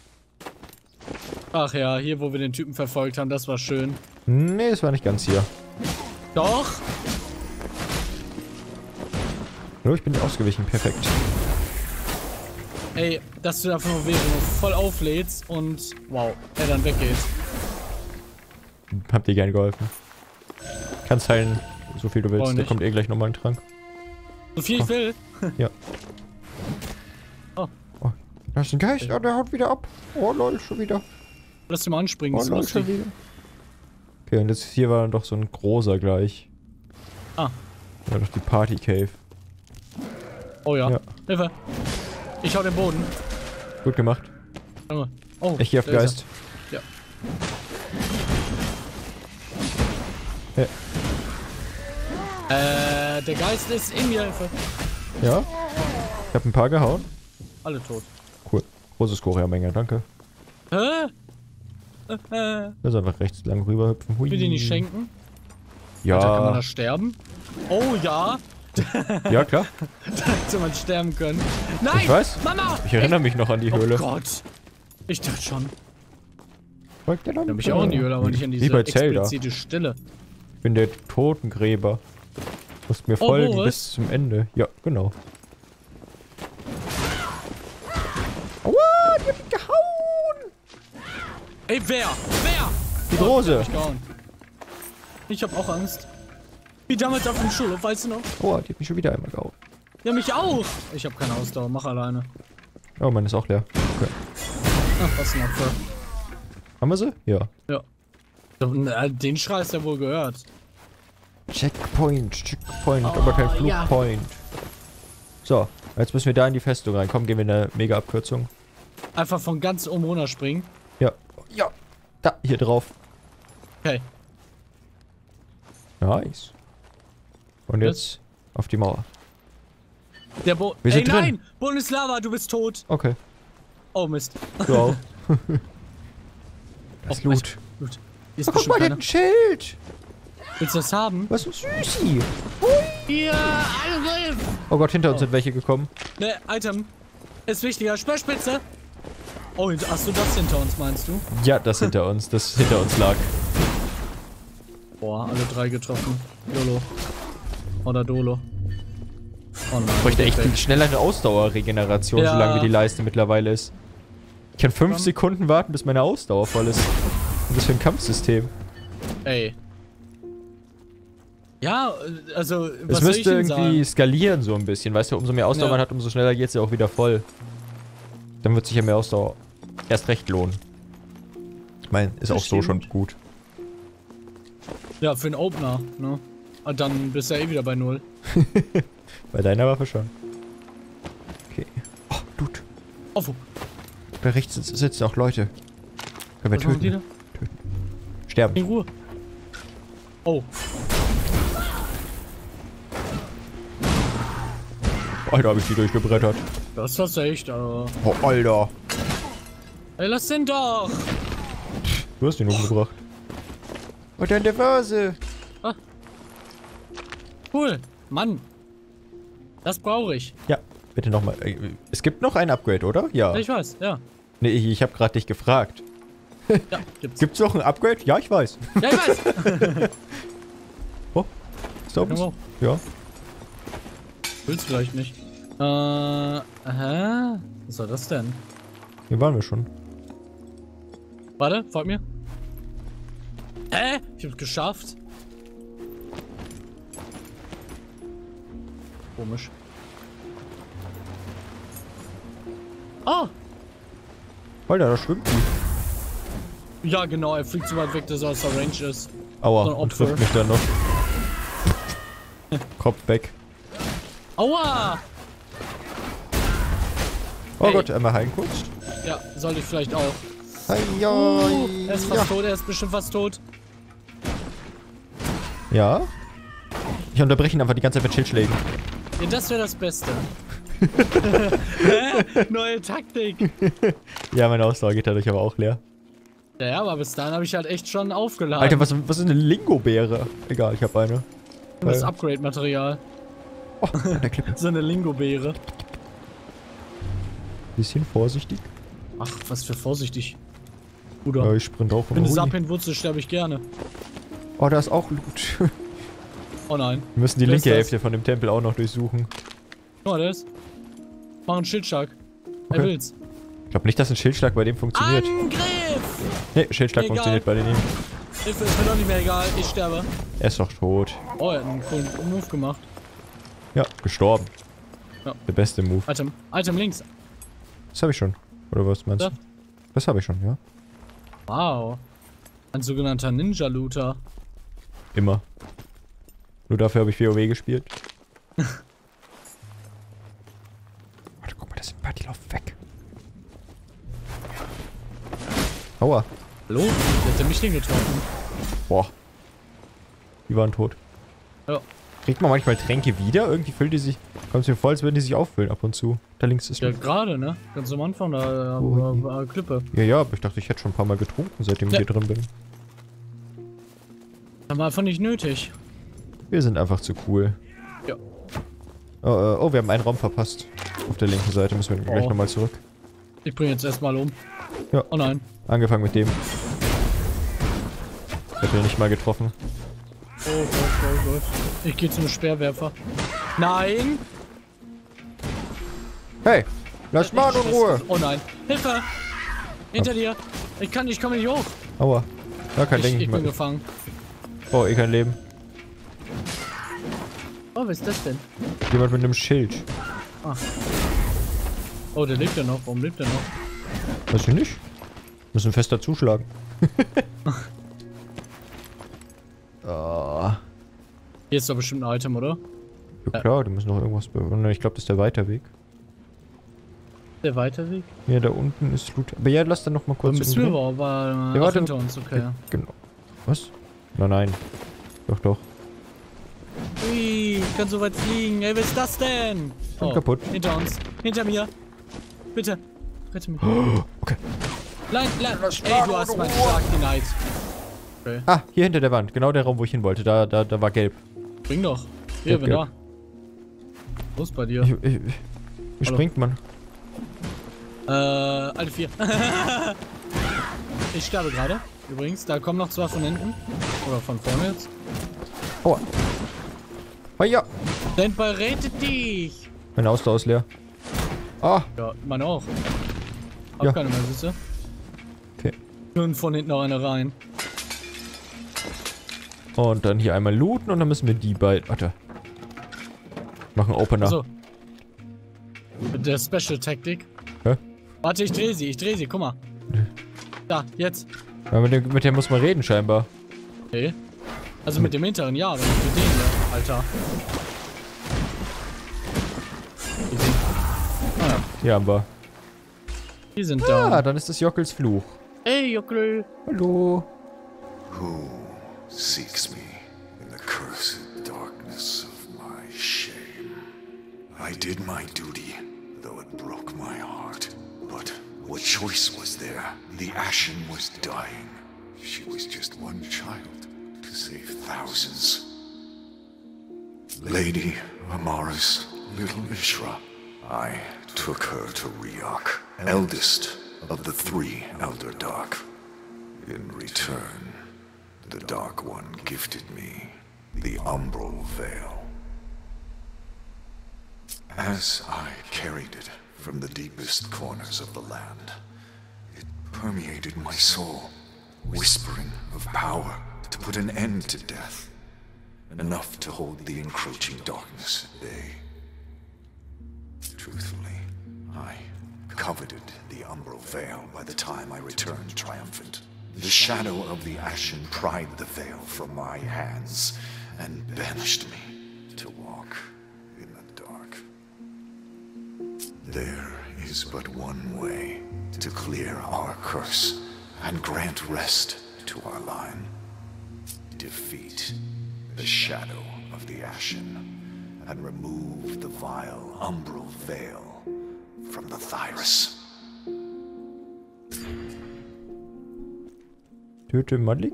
Ach ja, hier wo wir den Typen verfolgt haben, das war schön. Nee, es war nicht ganz hier. Doch! Hallo, ich bin dir ausgewichen. Perfekt. Ey, dass du einfach nur wäre, nur voll auflädst und wow, er dann weggeht. Hab dir gern geholfen. Kannst heilen, so viel du Brauch willst. ich Da nicht. kommt eh gleich nochmal ein Trank. So viel ich will. Ja. Oh. Oh, da ist ein Geist. Oh, der haut wieder ab. Oh lol, schon wieder. Lass ihn mal anspringen, Oh das ist lol, schon lustig. wieder. Okay, und jetzt hier war dann doch so ein großer gleich. Ah. War doch die Party Cave. Oh ja. Ja. Hilfe. Ich hau den Boden. Gut gemacht. Junge. Oh, Ich geh auf da ist Geist. er. Ja. Ja. Äh, der Geist ist in mir. Hilfe. Ja? Ich hab ein paar gehauen. Alle tot. Cool. Großes Chorea-Menge, danke. Hä? Äh, äh. Lass einfach rechts lang rüber hüpfen. Hui. Ich will die nicht schenken. Ja. Alter, kann man da sterben? Oh ja. Ja, klar. Da hätte man sterben können. Nein! Ich weiß. Mama! Ich erinnere mich noch an die Höhle. Oh Gott. Ich dachte schon. Folgt der Ich Lampe. habe mich auch in die Höhle, aber nicht in diese Wie bei Zelda. explizite Stille. Ich bin der Totengräber. Du musst mir Oh, folgen Boris. bis zum Ende. Ja, genau. Aua, die hat mich gehauen! Ey, wer? Wer? Die Oh, Große. die hat mich gehauen. Ich hab auch Angst. Wie damals auf dem Schulhof, weißt du noch? Oh, die hat mich schon wieder einmal gehauen. Ja, mich auch. Ich habe keine Ausdauer, mach alleine. Oh, meine ist auch leer. Okay. Ach, was ein Opfer. Haben wir sie? Ja. Ja. Na, den Schrei ist ja wohl gehört. Checkpoint, Checkpoint, Oh, aber kein ja. Flugpoint. So, jetzt müssen wir da in die Festung rein. Komm, gehen wir in eine Mega-Abkürzung. Einfach von ganz oben runter springen. Ja. Ja. Da, hier drauf. Okay. Nice. Und jetzt auf die Mauer. Der Bo Wir sind Ey, drin. nein! Boden ist Lava, du bist tot. Okay. Oh, Mist. Du auch. Das Oh, Loot. Gut. Hier ist Oh, guck bestimmt mal, der keiner. hat ein Schild. Willst du das haben? Was ein Süßi. Hier, Angriff! Oh Gott, hinter uns Oh. sind welche gekommen. Ne, Item. Ist wichtiger. Speerspitze. Oh, hast du das hinter uns, meinst du? Ja, das hinter uns. Das hinter uns lag. Boah, alle drei getroffen. Dolo. Oder Dolo. Oh nein. Ich bräuchte echt weg. viel schneller eine Ausdauerregeneration, Ja. solange wie die Leiste mittlerweile ist. Ich kann fünf Komm. Sekunden warten, bis meine Ausdauer voll ist. Was ist das für ein Kampfsystem? Ey. Ja, also, Es was soll ich müsste denn irgendwie sagen? skalieren so ein bisschen. Weißt du, umso mehr Ausdauer Ja. man hat, umso schneller geht es ja auch wieder voll. Dann wird sich ja mehr Ausdauer erst recht lohnen. Ich meine, ist Das auch so stimmt. schon gut. Ja, für einen Opener, ne? Und dann bist du ja eh wieder bei Null. Bei deiner Waffe schon. Okay. Oh, Loot. Oh, wo? Bei rechts sitzen- sitzen auch Leute. Können wir Was machen die töten. da? Sterben. In Ruhe. Oh. Alter, hab ich die durchgebrettert. Das war's echt, aber. Oh, Alter. Ey, lass den doch! Du hast ihn umgebracht. Und dann der Vase. Cool. Mann. Das brauche ich. Ja, bitte nochmal. Es gibt noch ein Upgrade, oder? Ja. Ich weiß, ja. Nee, ich, ich habe gerade dich gefragt. Ja, gibt's. Gibt's noch ein Upgrade? Ja, ich weiß. Ja, ich weiß! Oh, ist da oben? Genau. Ja. Willst vielleicht nicht. Äh, hä? Was war das denn? Hier waren wir schon. Warte, folg mir. Hä? Ich hab's geschafft. Komisch. Ah! Alter, da schwimmt die. Ja, genau, er fliegt so weit weg, dass er aus der Range ist. Aua, So ein und Opfer. trifft mich dann noch. Kopf weg. Aua! Oh Ey. Gott, einmal heilen kurz. Ja, sollte ich vielleicht auch. Hi, Uh, er ist fast ja. tot, er ist bestimmt fast tot. Ja. Ich unterbreche ihn einfach die ganze Zeit mit Schildschlägen. Ja, das wäre das Beste. Hä? Neue Taktik. Ja, meine Ausdauer geht dadurch aber auch leer. Ja, ja, aber bis dahin habe ich halt echt schon aufgeladen. Alter, was, was ist eine Lingo-Beere? Egal, ich habe eine. Das Äh, Upgrade-Material. Oh, an der Klippe. So eine Lingo-Beere. Bisschen vorsichtig. Ach, was für vorsichtig. Ja, Bruder. ich sprint auch Wenn immer. du Hui. Sapien-Wurzel sterbe ich gerne. Oh, da ist auch Loot. Oh nein. Wir müssen die Wer ist linke das? Hälfte von dem Tempel auch noch durchsuchen. Guck mal, der ist. Mach einen Schildschlag. Okay. Er will's. Ich glaube nicht, dass ein Schildschlag bei dem funktioniert. Angriff! Nee, Schildschlag Egal. funktioniert bei dem nicht. Hilfe, ist mir doch nicht mehr egal. Ich sterbe. Er ist doch tot. Oh, er hat einen coolen Move gemacht. Ja, gestorben. Ja. Der beste Move. Item. Item links. Das habe ich schon. Oder was meinst Ja. du? Das habe ich schon, ja. Wow. Ein sogenannter Ninja-Looter. Immer. Nur dafür habe ich WoW gespielt. Warte, guck mal, das sind ein paar, die laufen weg. Aua. Hallo? Wie hat der mich denn getroffen? Boah. Die waren tot. Ja. Kriegt man manchmal Tränke wieder? Irgendwie füllt die sich... Kommt es mir vor, als würden die sich auffüllen ab und zu. Da links ist... Ja, gerade, ne? Ganz am Anfang, da Oh, war, je. war Klippe. Ja, ja, aber ich dachte, ich hätte schon ein paar Mal getrunken, seitdem Ja. ich hier drin bin. Das war einfach nicht nötig. Wir sind einfach zu cool. Ja. Oh, äh, oh, wir haben einen Raum verpasst. Auf der linken Seite müssen wir gleich Oh. nochmal zurück. Ich bringe jetzt erstmal um. Ja. Oh nein. Angefangen mit dem. Ich hab ihn nicht mal getroffen. Oh Gott, oh Gott. Ich gehe zum Speerwerfer. Nein! Hey! Lass mal in Ruhe! Oh nein. Hilfe! Hinter dir! Ich kann, ich komme nicht hoch. Aua. Da kein Ich, Ding. ich bin gefangen. Oh, eh kein Leben. Oh, was ist das denn? Jemand mit einem Schild. Ah. Oh, der lebt ja noch. Warum lebt er noch? Weiß ich nicht. Müssen fester zuschlagen. Oh. Hier ist doch bestimmt ein Item, oder? Ja klar, die müssen noch irgendwas be... Ich glaube, das ist der Weiterweg. Der Weiterweg? Ja, da unten ist Loot. Aber ja, lass dann noch mal kurz... Dann müssen wir irgendwo- aber, aber Ja, ach, warte. hinter uns, okay. Ja, genau. Was? Nein, nein. Doch, doch. Ui, ich kann so weit fliegen. Ey, was ist das denn? Bin kaputt. Hinter uns. Hinter mir. Bitte. Rette mich. Okay. Nein, nein. Ey, du hast meinen Schlag geneigt. Okay. Ah, hier hinter der Wand. Genau der Raum, wo ich hin wollte. Da, da, da war gelb. Bring doch. Hier, Gelb, bin gelb. da. Wo ist bei dir? Ich, ich, wie Hallo. springt man? Äh, alle vier. Ich sterbe gerade. Übrigens, da kommen noch zwei von hinten. Oder von vorne jetzt. Aua. Oh ja. Standby rettet dich. Meine Ausdauer ist leer. Ah. Ja, meine auch. Hab Ja. keine mehr, siehst du? Okay. Nun von hinten noch eine rein. Und dann hier einmal looten und dann müssen wir die beiden... Warte. Machen Opener. Achso. Mit der Special-Taktik. Hä? Warte, ich drehe sie, ich drehe sie, guck mal. Da, jetzt. Ja, mit, dem, mit dem muss man reden scheinbar. Okay. Also mit dem hinteren, ja, aber nicht mit dem hier, Alter. Die sind, ah ja, Hier haben wir. die sind Ah, da. dann ist das Jockels Fluch. Ey, Jockel. Hallo. Who seeks me in the cursed darkness of my shame? I did my duty, though it broke my heart. But what choice was there? The Ashen was dying. She was just one child to save thousands. Lady Amaris, little Ishra. I took her to Riok, eldest of the three Elder Dark. In return, the Dark One gifted me the Umbral Veil. As I carried it from the deepest corners of the land, it permeated my soul, whispering of power to put an end to death, enough to hold the encroaching darkness at bay. Truthfully, I coveted the Umbral Veil by the time I returned triumphant. The shadow of the Ashen pried the veil from my hands and banished me to walk in the dark. There is but one way to clear our curse and grant rest to our line. Defeat the shadow of the Ashen and remove the vile Umbral Veil from the Thyrus. Töte Malik?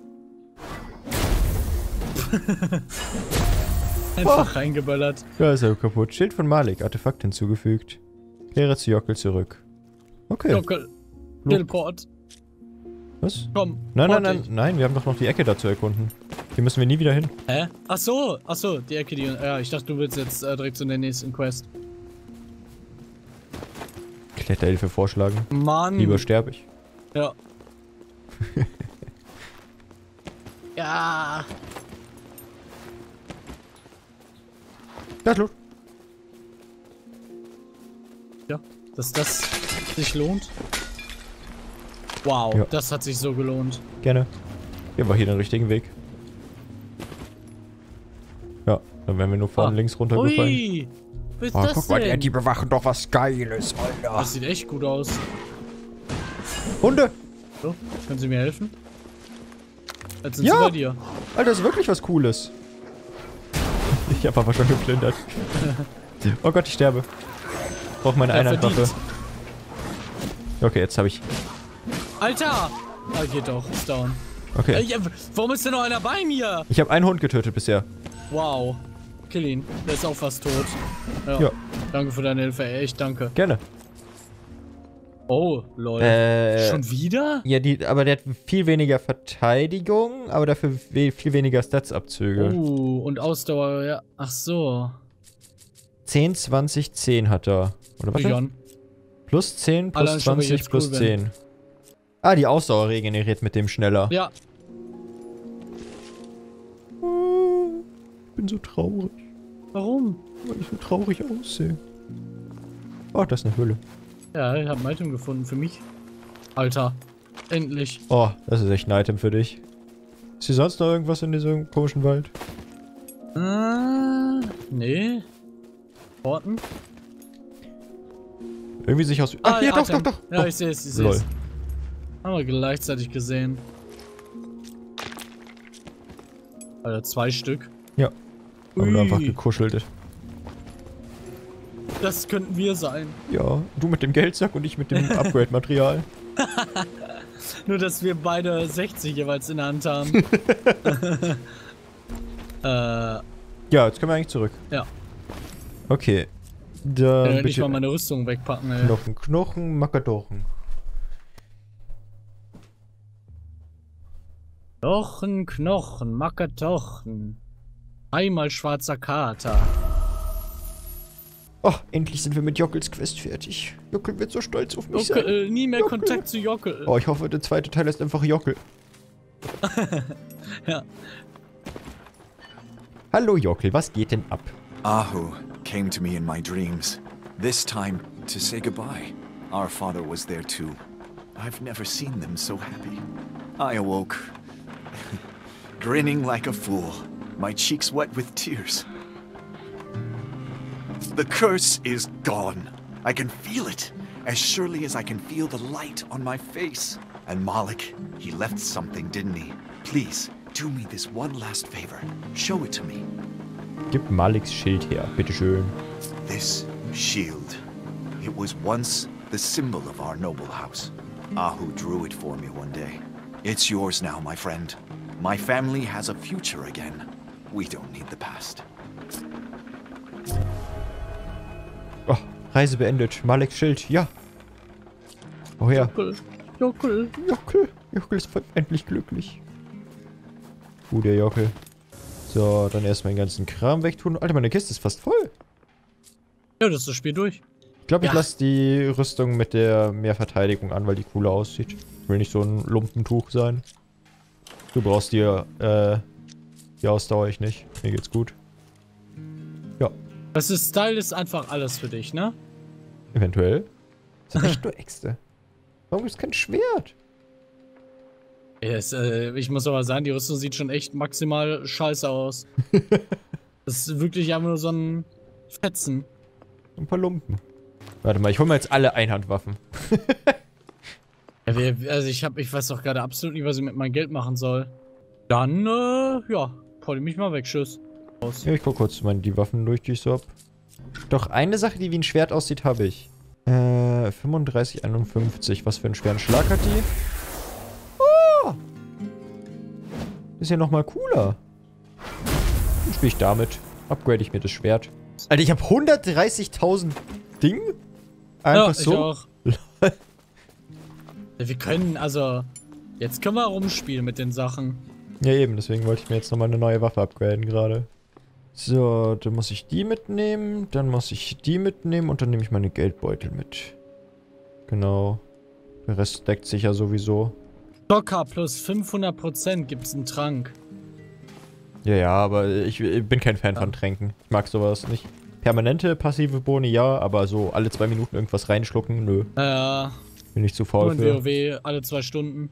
Einfach reingeböllert. Ja, ist er kaputt. Schild von Malik. Artefakt hinzugefügt. Kehre zu Jockel zurück. Okay. Jockel. Teleport. Was? Komm. Nein, nein, port nein, dich. nein. Wir haben doch noch die Ecke dazu erkunden. Hier müssen wir nie wieder hin. Hä? Ach so, ach so, die Ecke, die... Ja, ich dachte, du willst jetzt äh, direkt zu der nächsten Quest. Kletterhilfe vorschlagen. Mann. Lieber sterbe ich. Ja. Ja. Ja, los. Ja, dass das sich lohnt. Wow, Ja. das hat sich so gelohnt. Gerne. Hier war hier den richtigen Weg. Ja, dann wären wir nur vorne Ah. links runtergefallen. Ui, was ist Oh, das guck mal, die, denn? die bewachen doch was Geiles, Alter. Das sieht echt gut aus. Hunde! So, können Sie mir helfen? Jetzt sind Ja. sie bei dir. Alter, das ist wirklich was Cooles. Ich hab aber schon geplündert. Oh Gott, ich sterbe. Ich brauch meine Ja, Einheitwaffe. verdient. Okay, jetzt habe ich... Alter! Ah, geht doch, ist down. Äh, Okay. ja, warum ist denn noch einer bei mir? Ich habe einen Hund getötet bisher. Wow. kill ihn. Der ist auch fast tot. Ja. Ja. Danke für deine Hilfe, ey, echt danke. Gerne. Oh, lol. Äh, Schon wieder? Ja, die, aber der hat viel weniger Verteidigung, aber dafür we viel weniger Statsabzüge. Oh, und Ausdauer, ja. Ach so. zehn, zwanzig, zehn hat er. Oder was? Jan. Plus zehn, plus Allein schon, weil ich zwanzig, jetzt plus cool bin. zehn. Ah, die Ausdauer regeneriert mit dem schneller. Ja. Ich bin so traurig, Warum? weil ich so traurig aussehe. Oh, das ist eine Höhle. Ja, ich habe ein Item gefunden für mich. Alter. Endlich. Oh, das ist echt ein Item für dich. Ist hier sonst noch irgendwas in diesem komischen Wald? Äh, nee. Orten? Irgendwie sich aus... Ach, ja, doch, doch, Item. doch. Ja, doch. ich sehe es, ich sehe Lol. es. Haben wir gleichzeitig gesehen. Alter, zwei Stück. Ja. Aber Ui. einfach gekuschelt. Das könnten wir sein. Ja, du mit dem Geldsack und ich mit dem Upgrade-Material. Nur, dass wir beide sechzig jeweils in der Hand haben. äh, Ja, jetzt können wir eigentlich zurück. Ja. Okay. Dann äh, nicht bitte mal meine Rüstung wegpacken, ey. Knochen, Knochen, Makadochen. Knochen, Knochen, Makatochen. Einmal schwarzer Kater. Oh, endlich sind wir mit Jockels Quest fertig. Jockel wird so stolz auf mich sein. Jockel, äh, nie mehr Jockel. Kontakt zu Jockel. Oh, ich hoffe, der zweite Teil ist einfach Jockel. Ja. Hallo Jockel, was geht denn ab? Ahu came to me in my dreams. This time to say goodbye. Our father was there too. I've never seen them so happy. I awoke, grinning like a fool, my cheeks wet with tears. The curse is gone. I can feel it, as surely as I can feel the light on my face. And Malik, he left something, didn't he? Please, do me this one last favor. Show it to me. Gib Maliks Schild her, bitteschön. This shield. It was once the symbol of our noble house. Ahu drew it for me one day. It's yours now, my friend. My family has a future again. We don't need the past. Oh, Reise beendet. Maliks Schild, ja. Woher? Jockel, Jockel. Jockel. Jockel ist endlich glücklich. Guter Jockel. So, dann erstmal den ganzen Kram wegtun. Alter, meine Kiste ist fast voll. Ja, das ist das Spiel durch. Ich glaube, ich Ja. lasse die Rüstung mit der mehr Verteidigung an, weil die cooler aussieht. Ich will nicht so ein Lumpentuch sein. Du brauchst die, äh, die Ausdauer ich nicht. Mir geht's gut. Ja, Das ist Style ist einfach alles für dich, ne? eventuell. Das sind echt nur Äxte. Warum gibt's kein Schwert? Yes, äh, ich muss aber sagen, die Rüstung sieht schon echt maximal scheiße aus. Das ist wirklich einfach nur so ein Fetzen. Ein paar Lumpen. Warte mal, ich hol mal jetzt alle Einhandwaffen. Ja, wir, also ich hab, ich weiß doch gerade absolut nicht, was ich mit meinem Geld machen soll. Dann, äh, ja, polly mich mal weg, tschüss. Aus. Ja, ich guck kurz mal die Waffen durch, die ich so hab. Doch, eine Sache, die wie ein Schwert aussieht, habe ich. Äh, fünfunddreißig, einundfünfzig. Was für einen schweren Schlag hat die? Oh! Ist ja nochmal cooler. Dann spiele ich damit. Upgrade ich mir das Schwert. Alter, ich habe hundertdreißigtausend Ding? Einfach Ja, so? ich auch. Ja, wir können, also, jetzt können wir rumspielen mit den Sachen. Ja, eben. Deswegen wollte ich mir jetzt nochmal eine neue Waffe upgraden gerade. So, dann muss ich die mitnehmen. Dann muss ich die mitnehmen. Und dann nehme ich meine Geldbeutel mit. Genau. Der Rest deckt sich ja sowieso. Locker plus fünfhundert Prozent gibt's einen Trank. Ja, ja, aber ich, ich bin kein Fan von Tränken. Ich mag sowas nicht. Permanente passive Boni, ja, aber so alle zwei Minuten irgendwas reinschlucken, nö. Äh, Bin ich zu nur faul in für. WoW alle zwei Stunden.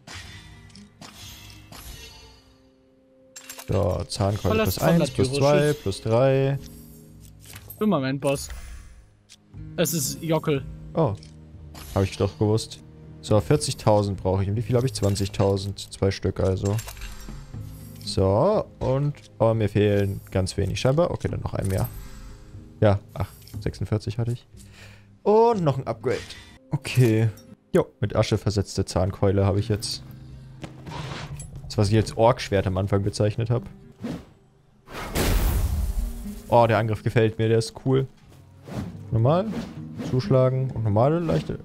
So, Zahnkeule Alles plus eins, plus voll zwei, natürlich. plus drei. Immer mein Boss. Es ist Jockel. Oh, habe ich doch gewusst. So, vierzigtausend brauche ich. Und wie viel habe ich? zwanzigtausend. Zwei Stück also. So, und... Oh, mir fehlen ganz wenig scheinbar. Okay, dann noch ein mehr. Ja, ach, sechsundvierzig hatte ich. Und noch ein Upgrade. Okay. Jo, mit Asche versetzte Zahnkeule habe ich jetzt. Das, was ich als Orkschwert am Anfang bezeichnet habe. Oh, der Angriff gefällt mir, der ist cool. Normal, zuschlagen und normale, leichte.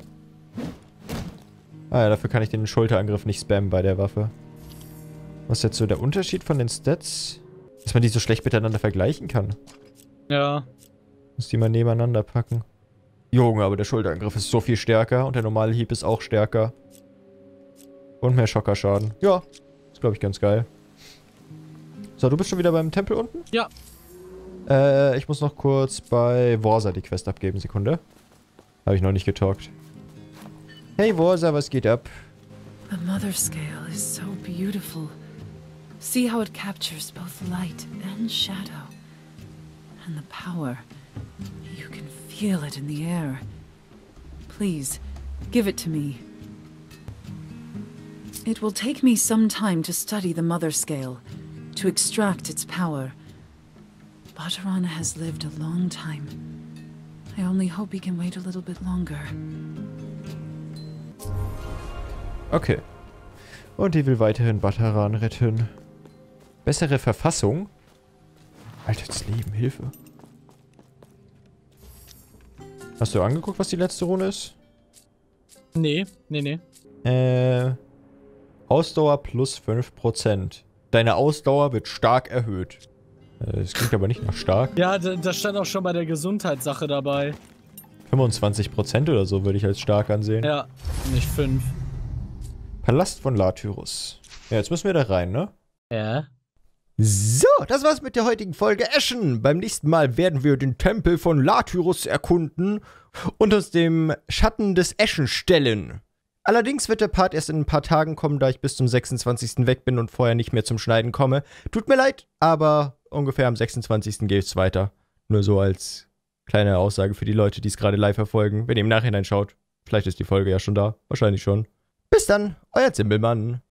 Ah ja, dafür kann ich den Schulterangriff nicht spammen bei der Waffe. Was ist jetzt so der Unterschied von den Stats? Dass man die so schlecht miteinander vergleichen kann. Ja. Muss die mal nebeneinander packen. Junge, aber der Schulterangriff ist so viel stärker und der normale Hieb ist auch stärker. Und mehr Schockerschaden. Ja, ist glaube ich ganz geil. So, du bist schon wieder beim Tempel unten? Ja. Äh, ich muss noch kurz bei Vorsa die Quest abgeben. Sekunde. Habe ich noch nicht getalkt. Hey Vorsa, was geht ab? The Mother Scale is so beautiful. See how it captures both light and shadow. And the power. You can feel it in the air. Please, give it to me. It will take me some time to study the Mother Scale, to extract its power. Batarana has lived a long time. I only hope he can wait a little bit longer. Okay. Und die will weiterhin Bataran retten. Bessere Verfassung? Alter, das Leben, Hilfe. Hast du angeguckt, was die letzte Rune ist? Nee, nee, nee. Äh... Ausdauer plus fünf Prozent. Deine Ausdauer wird stark erhöht. Äh, das klingt aber nicht nach stark. Ja, das stand auch schon bei der Gesundheitssache dabei. fünfundzwanzig Prozent oder so würde ich als stark ansehen. Ja, nicht fünf. Palast von Latyrus. Ja, jetzt müssen wir da rein, ne? Ja. So, das war's mit der heutigen Folge Ashen. Beim nächsten Mal werden wir den Tempel von Latyrus erkunden und uns dem Schatten des Ashen stellen. Allerdings wird der Part erst in ein paar Tagen kommen, da ich bis zum sechsundzwanzigsten weg bin und vorher nicht mehr zum Schneiden komme. Tut mir leid, aber ungefähr am sechsundzwanzigsten geht's weiter. Nur so als kleine Aussage für die Leute, die es gerade live verfolgen. Wenn ihr im Nachhinein schaut, vielleicht ist die Folge ja schon da. Wahrscheinlich schon. Bis dann, euer Zimbelmann.